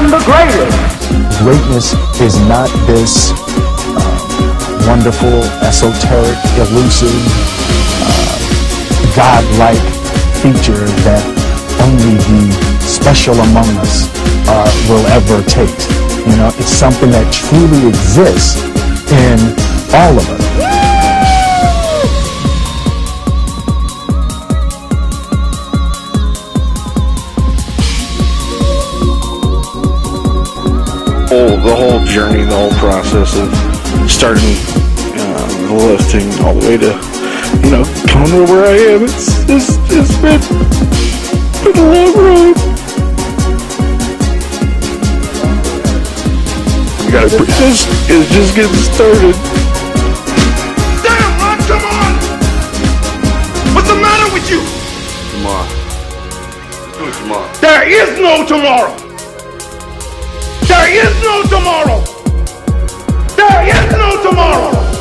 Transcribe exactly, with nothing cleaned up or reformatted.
am the greatest. Greatness is not this uh, wonderful, esoteric, elusive, uh, godlike feature that only the special among us uh, will ever taste. You know, it's something that truly exists in all of us. Whole, the whole journey, the whole process of starting uh, the lifting all the way to, you know, coming to where I am. It's it's, it's been, been a long road. You gotta, it's just, it's just getting started. Damn, Ron, come on! What's the matter with you? Tomorrow. Let's do it tomorrow. There is no tomorrow. There is no tomorrow! There is no tomorrow!